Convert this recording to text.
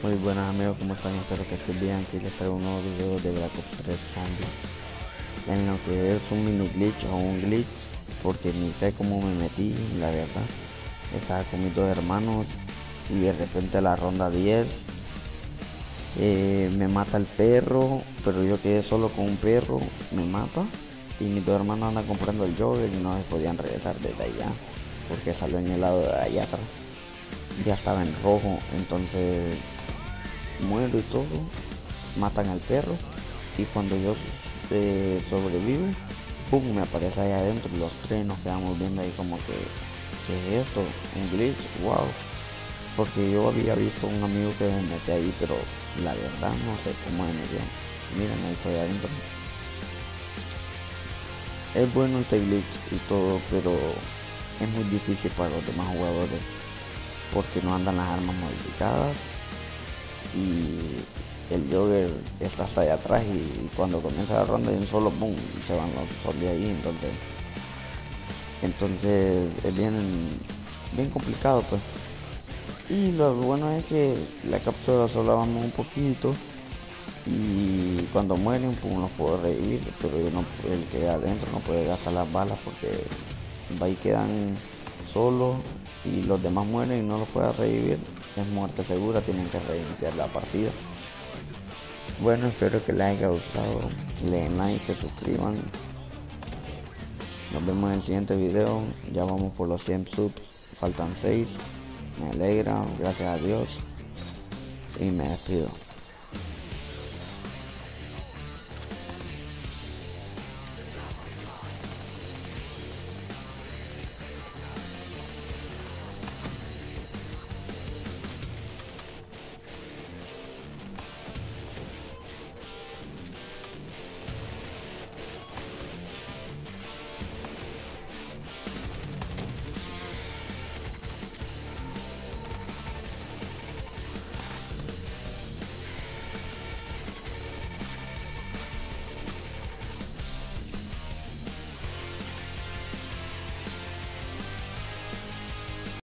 Muy buenas amigos, ¿cómo están? Espero que estén bien. Aquí les traigo un nuevo video de Black Ops 3 Zombies, en lo que es un mini glitch o un glitch, porque ni sé cómo me metí, la verdad. Estaba con mis dos hermanos y de repente a la ronda 10 me mata el perro, pero yo quedé solo con un perro, me mata, y mis dos hermanos andan comprando el Jogger y no se podían regresar desde allá porque salió en el lado de allá atrás, ya estaba en rojo. Entonces muero y todo, matan al perro, y cuando yo sobrevivo, pum, me aparece ahí adentro y los tres nos quedamos viendo ahí como que, ¿qué es esto? Un glitch, wow. Porque yo había visto un amigo que me metió ahí, pero la verdad no sé cómo me metió. Miren, ahí estoy adentro. Es bueno este glitch y todo, pero es muy difícil para los demás jugadores porque no andan las armas modificadas y el Jogger está hasta allá atrás, y cuando comienza la ronda de un solo boom se van los zombies ahí. Entonces es bien complicado pues. Y lo bueno es que la cápsula solo vamos un poquito, y cuando mueren pum los puedo revivir, pero yo no, el que adentro no puede gastar las balas porque ahí quedan solos y los demás mueren y no los puede revivir. Es muerte segura, tienen que reiniciar la partida. Bueno, espero que les haya gustado, le den like, se suscriban. Nos vemos en el siguiente video, ya vamos por los 100 subs, faltan 6, me alegra, gracias a Dios, y me despido.